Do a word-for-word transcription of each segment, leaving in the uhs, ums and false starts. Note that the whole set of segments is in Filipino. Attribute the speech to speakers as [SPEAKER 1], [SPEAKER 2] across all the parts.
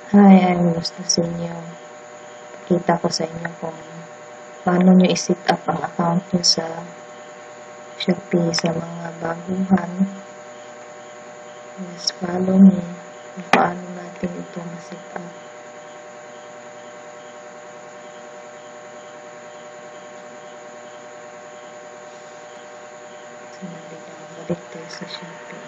[SPEAKER 1] Hi, I'm gusto sa inyo. Pakita ko sa inyo kung paano nyo i-set up ang account nyo sa Shopee sa mga baguhan. Just follow me kung paano natin ito ma-set up. Sinabi na, balik tayo sa Shopee.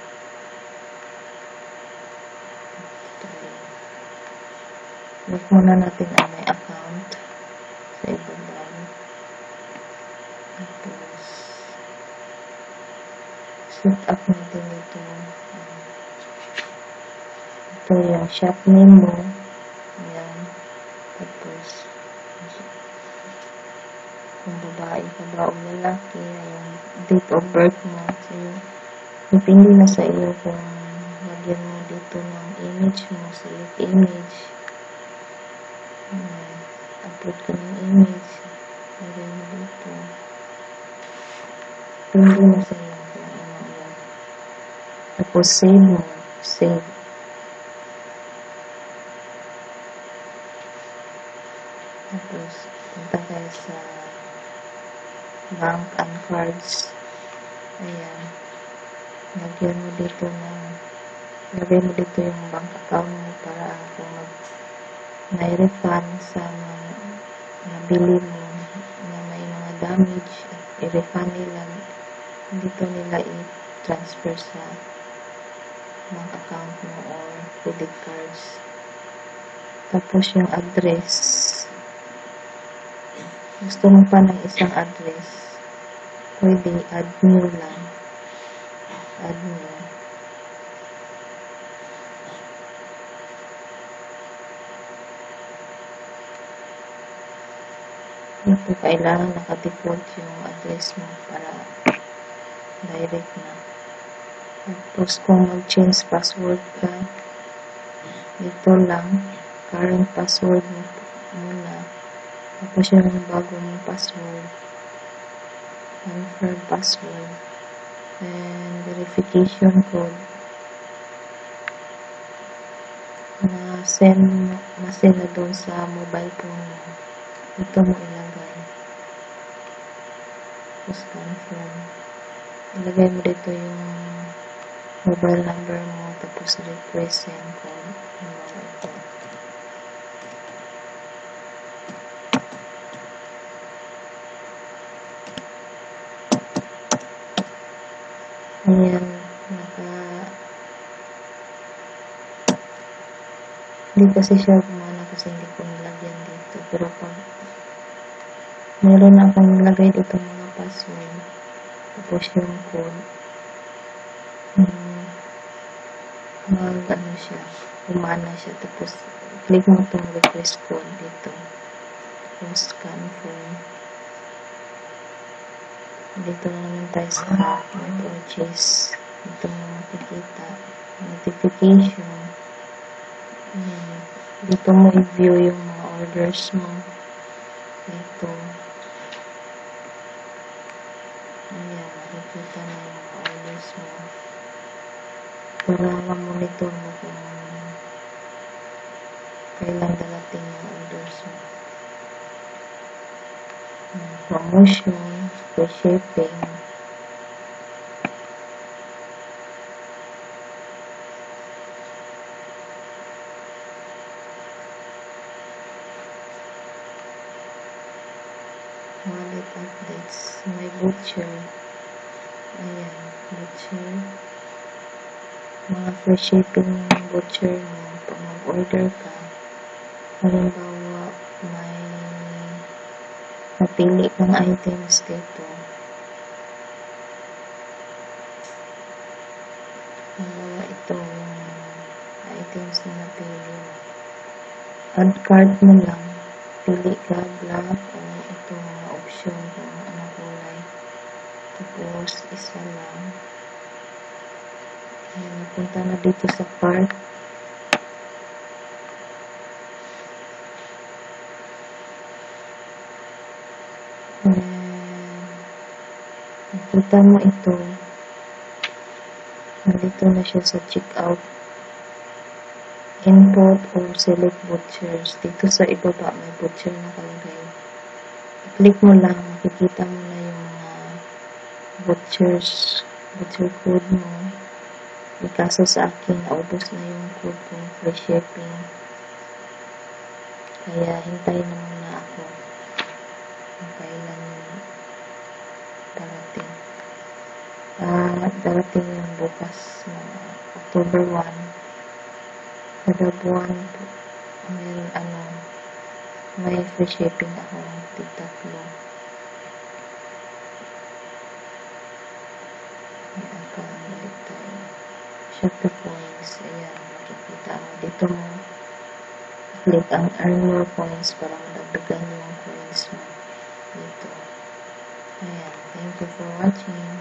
[SPEAKER 1] Look muna natin ang may account sa ibabaw. Tapos, set up natin ito. Ito yung shop name mo. Ayan. Tapos, kung babae ka ba o lalaki, yung date of birth mo. So, depende na sa iyo kung lagyan mo dito ng image mo, select image. Ayan. Upload ka ng image. Lagyan mo dito. Depende na sa iyo kung ano yan. Tapos, save mo. Save. Tapos, punta kayo sa bank and cards. Ayan. Lagyan mo dito ng lagay mo dito yung bank account mo para kung mag may refund sa mga nabili mo na may mga damage at i-refund nila dito nila i-transfer sa bank account mo or credit cards. Tapos yung address, gusto mo pa ng isang address, pwede add new lang. Add new. Ito, kailangan naka-default yung address mo para direct na. Tapos, kung mag-change password ka, dito lang, current password mo muna. Tapos, yung bago mong password, confirm password, and verification code na send, na send na doon sa mobile phone mo. Ito mo ilagay. Tapos, confirm. Ilagay mo dito yung mobile number mo, tapos request send code. Ito. Ayan, naka hindi kasi siya gumana kasi hindi ko nilagyan dito. Pero pag meron na akong nilagay dito mga password, tapos yung code, hmm, mag ano siya, gumana siya. Tapos click mo itong request code dito. Tapos confirm. Dito na naman tayo sa my purchase. Dito mo makikita notification. Ayan. Dito mo i-view yung mga orders mo. Dito. Ayan, makikita na yung mga orders mo. Para ma-monitor mo kung kailan dalating yung orders mo. Promotion, free shipping. Wallet updates. May butcher. Ayan, butcher. Mga free shipping butcher mo. Pag mag-order ka, halimbawa, may napili kang items dito. Halimbawa, ito yung items na napili mo. Add cart mo lang. Pili ka, black, o ito mga option kung anong kulay. Tapos, isa lang. Ayan, napunta na dito sa cart. Nakita mo ito, nandito na siya sa checkout. input or select butchers. Dito sa ibaba may butcher nakalagay. I-click mo lang, makikita mo na yung mga butchers, butcher code mo. E kaso sa akin, naubos na yung code kong free shipping. Kaya hintayin na muna ako kung kailan yung darating. Ah, darating yung bukas na October first. Kada buwan, may ano, may free shipping ako tig-tatlo. May account, balik tayo. Shopee points, ayan, makikita mo. Dito mo, click ang earn more points para madagdagan yung coins mo dito. Ayan, thank you for watching.